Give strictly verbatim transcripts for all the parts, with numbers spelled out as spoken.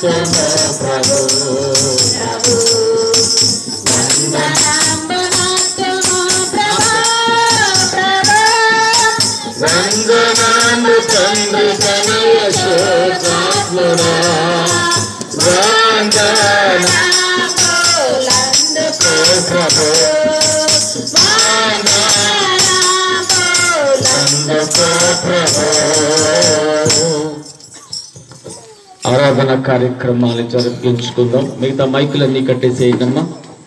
వందనాలు తండ్రి తనయ శోకాత్మనా వందనాలందుకో ప్రభు వందనాలందుకో ప్రభు. ఆరాధన కార్యక్రమాలు జరిపించుకుందాం. మిగతా మైకులన్నీ కట్టేసేయమ్మా.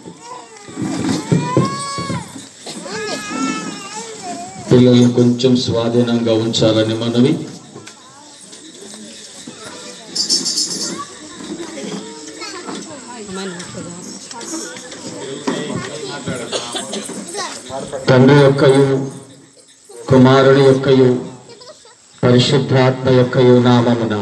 పిల్లలు కొంచెం స్వాధీనంగా ఉంచాలని మనవి. తండ్రి యొక్కయు కుమారుని యొక్కయు పరిశుద్ధాత్మ యొక్కయు నామమున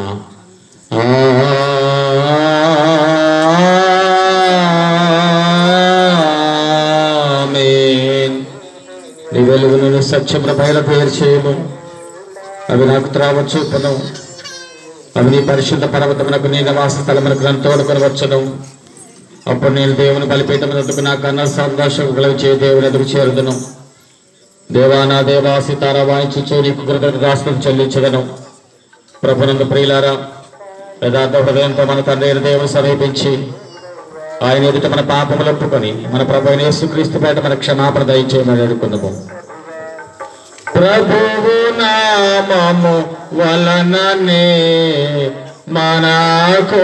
ఆమేన్. నీ వెలుగును సత్యమున బయలుదేరి చేయము. అవి నాకు త్రావ చూపును. అవి నీ పరిశుద్ధ పర్వతమునకు నీ నివాస స్థలమునకు నన్ను తోడుకొని వచ్చును. అప్పుడు నేను దేవుని బలిపీఠమునకు నా కన్న సంతోషం కలుగు చే దేవుని ఎదురు చేరుదును. దేవా నా దేవా సీతారా వాయించు నీకు కృతజ్ఞతాస్తుతులు చెల్లించదను. ప్రభునందు ప్రియులారా, యథార్థ హృదయంతో మన తండ్రి దేవుని సమీపించి ఆయన ఎదుట మన పాపములు ఒప్పుకొని మన ప్రభు అయిన యేసుక్రీస్తు పేట మన క్షమాపణ దయచేయమని అడుగుకుందాము. ప్రభువు నామము వలననే మనకు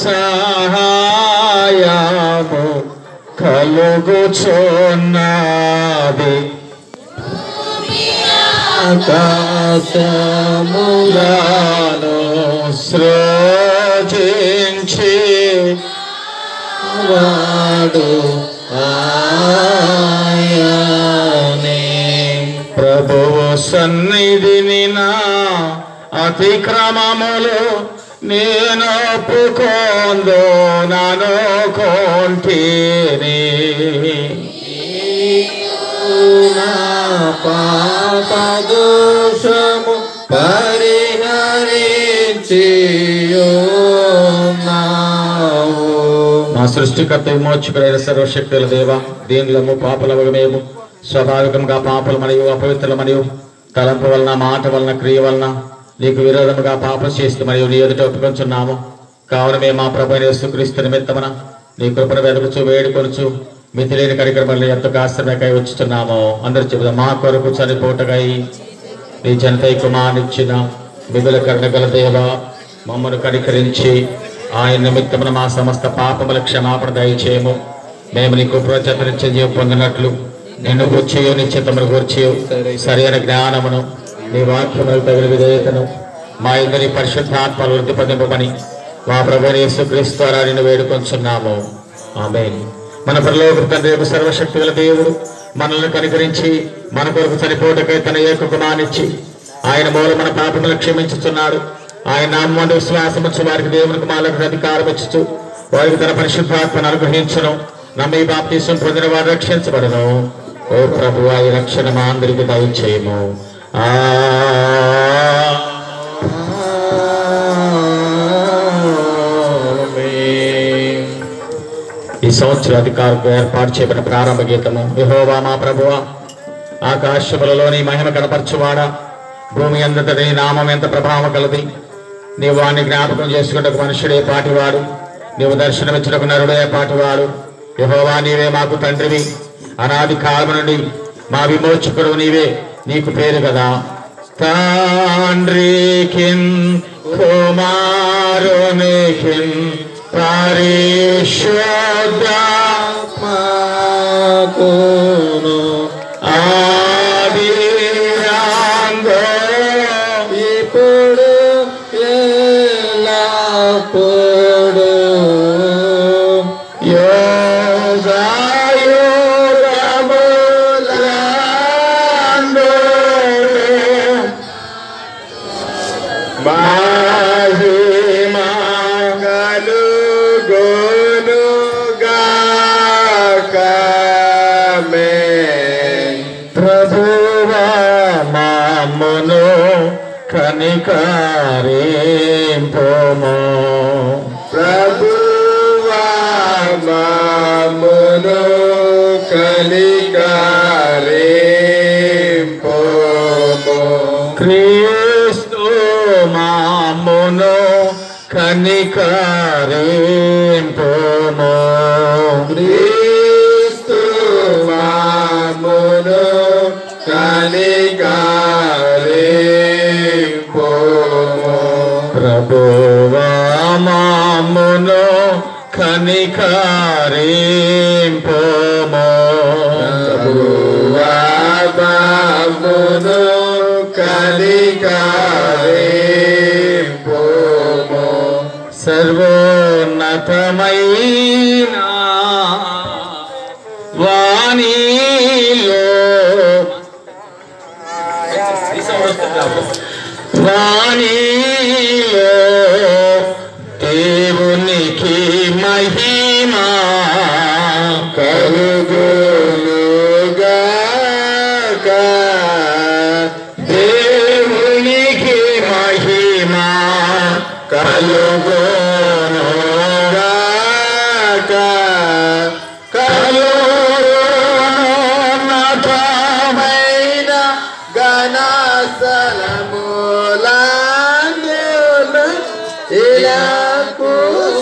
సహాయము కలుగుచున్నది. ఆకాశములను సృజించి వాడు ఆయనే. ప్రభువు సన్నిధిని నా అతిక్రమములు నేను ఒప్పుకొందు నను కొంటిని. నా పాప దోషము పరిహరించి మా సృష్టికర్త విమోచకుడైన సర్వశక్తుల దేవ, దీనులము పాపలవగమేము స్వాభావికంగా పాపలు మరియు అపవిత్రులు మరియు తలంపు వలన మాట వలన క్రియ వలన నీకు విరోధముగా పాపం చేస్తూ మరియు నీ ఎదుట ఒప్పుకొంచున్నాము. కావున మేము మా ప్రభు యేసుక్రీస్తు నిమిత్తమున నీ కృపను వెతుకుచు వేడుకొనుచు మితిలేని కార్యక్రమాలు ఎంతో ఆశ్రమకై వచ్చుతున్నాము. అందరు చెబుదాం. మా కొరకు చనిపోటకై నీ జనతై కుమారునిచ్చిన మిగుల కరుణ గల దేవ, మమ్మను కనికరించి ఆయన నిమిత్తమున మా సమస్త పాపముల క్షమాపణ దయచేయము. మేము నీ కృపచేత జీవం పొందినట్లు నిన్ను గూర్చియు నీ చిత్తమును గూర్చియు సరైన జ్ఞానమును నీ వాక్యములకు తగిన విధేయతను మా ఇద్దరి పరిశుద్ధాత్మలు వృద్ధి పొందింపమని మా ప్రభువైన యేసుక్రీస్తు ద్వారా నిన్ను వేడుకొంచున్నాము. ఆమేన్. మన పరలోక తండ్రి సర్వశక్తి గల దేవుడు మనల్ని కనికరించి మన కొరకు చనిపోటకై తన ఏక కుమారునిచ్చి ఆయన మూల మన పాపములను క్షమించుచున్నాడు. ఆయన నామమున విశ్వాసం ఉంచు వారికి దేవునికి మాలకు అధికారం ఇచ్చుచు వారికి తన పరిశుద్ధాత్మను అనుగ్రహించును. నమ్మి బాప్తిసం పొందిన వారు రక్షించబడును. ఓ ప్రభు, ఈ రక్షణ మా అందరికి దయచేయము. ఆ ఈ సంవత్సర అధికారులకు ఏర్పాటు చేయబడిన ప్రారంభ గీతము. యెహోవా మా ప్రభువా, ఆకాశములలోని మహిమ కనపరచువాడా, భూమి అంతట నీ నామం ఎంత ప్రభావం కలది. నీవు వాడిని జ్ఞాపకం చేసుకున్నకు మనుషుడే పాటివాడు, నీవు దర్శనమిచ్చుటకు నరుడే పాటివాడు. యెహోవా, నీవే మాకు తండ్రివి, అనాది కాలం నుండి మా విమోచకుడు నీవే. నీకు పేరు కదా. తండ్రికిన్ కుమారునికిన్ పరిశుద్ధాత్మకును ఆది అందో ఇప్పుడు ఎల్లప్పుడు ప్రభువా మమ్మును కనికరింపుము ప్రభువా మమ్మును కనికరింపుము క్రీస్తు మమ్మును కనికరింపుము క్రీస్తు మమ్మును కనికరింపుము ప్రభువా మమ్మును కనికరింపుము ప్రభువా మమ్మును కనికరింపుము సర్వోన్నతమైన వాణిలో వాణిలో దేవునికి మహిమా కలుగునుగాక దేవునికి మహిమా కలుగునుగాక కలుగునున్నతమైన ఘనస్థలములందున ఇలకు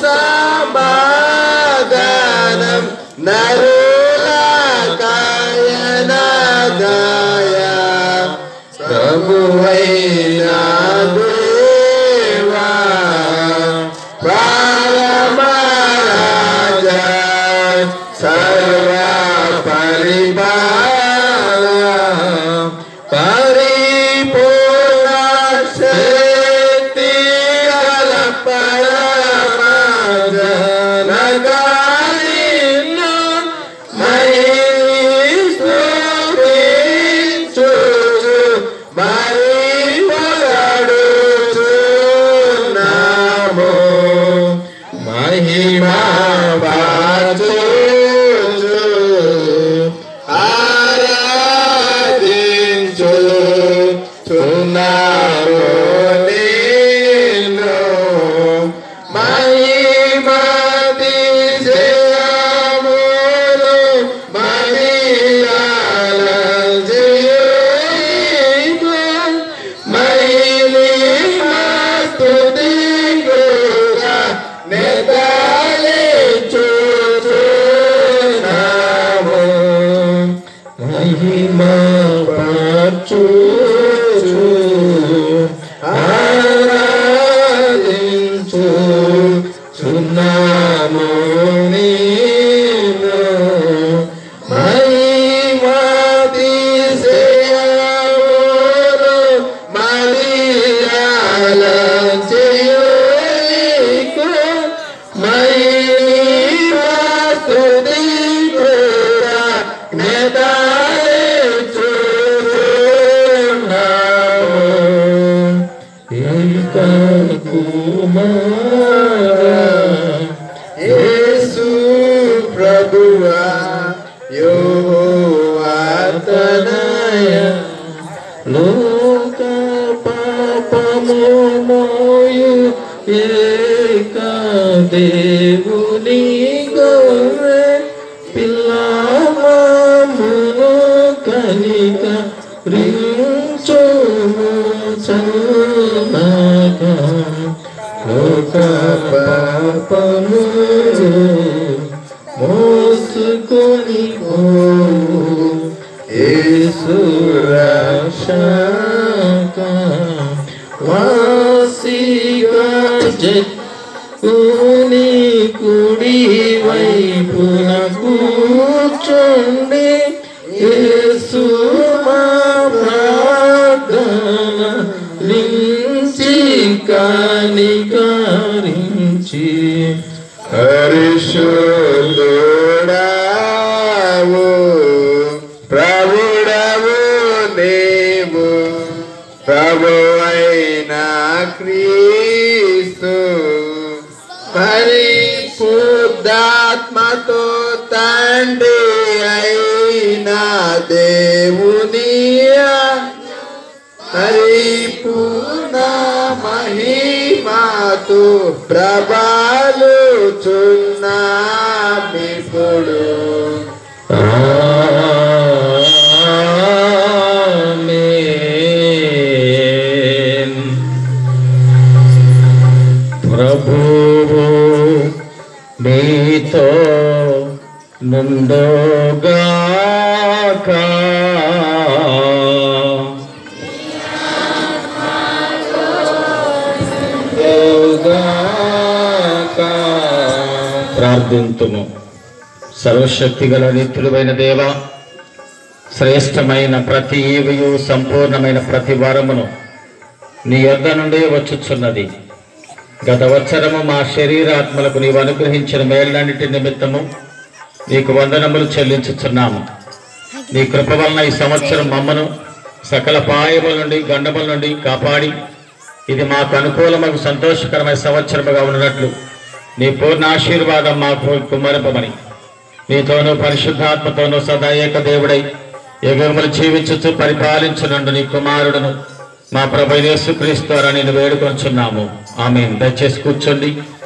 సమాధానం నరుల కాయనగాయ ప్రభువైన దేవా పరమరాజా సర్వ పరిపాల పరిపూర్ణ శక్తి గల పరమజనగానిను మహిస్తుతించుచు మరి పొగడుచున్నాము మహిమా బాచుచు ఆరాధించు చున్నాము నిన్ను మహిమాతిశయములు మహిళలజేయుచు మహిళీమస్తుతిగా నెతలిచుచున్నాము మహిమా పరచుచు ఆరాధించు చున్నాము నిన్ను మహిమాతిశయములు మహిళలజేయుచు మహిళీమస్తుతిగా నెతలిచుచున్నాము ఏక కుమారా యేసు ప్రభువా యెహోవా తనయ లోక పాపము మోయు ఏక దేవుని గొర్రె పిల్లమును కనిక రించుము చల్లగా లోక పాపము మోసుకొని పోవు యేసు రక్షక వాసిగా జక్కుని కుడి వైపున కూర్చుండి యేసు మా ప్రార్థన లించి కనికరించి పరిశుద్ధుడావు ప్రభుడవు నీవు ప్రభువైన క్రీస్తు పరిశుద్ధాత్మతో తండ్రి అయిన దేవుని పరిపూర్ణ మహిమతో ప్రభాలుచున్నామిప్పుడు. ఆమేన్. ప్రభువు నీతో నుండుగాక. ప్రార్థింతుము. సర్వశక్తి గల నిత్యుడైన దేవ, శ్రేష్టమైన ప్రతి ఈవియు సంపూర్ణమైన ప్రతి వరమును నీ యొద్ద నుండి వచ్చుచున్నది. గత వచ్చరము మా శరీరాత్మలకు నీవు అనుగ్రహించిన మేళ్ళన్నిటి నిమిత్తము నీకు వందనములు చెల్లించుచున్నాము. నీ కృప వలన ఈ సంవత్సరం మమ్మను సకల పాయముల నుండి గండముల నుండి కాపాడి ఇది మాకు అనుకూలమగు సంతోషకరమైన సంవత్సరముగా ఉన్నట్లు నీ పూర్ణ ఆశీర్వాదం మాకు కుమ్మరింపమని నీతోనూ పరిశుద్ధాత్మతోనూ సదా ఏక దేవుడై యుగములు జీవించుచు పరిపాలించునందు నీ కుమారుడును మా ప్రభు యేసుక్రీస్తు ద్వారా నేను వేడుకొంచున్నాము. ఆమేన్. దయచేసి కూర్చోండి.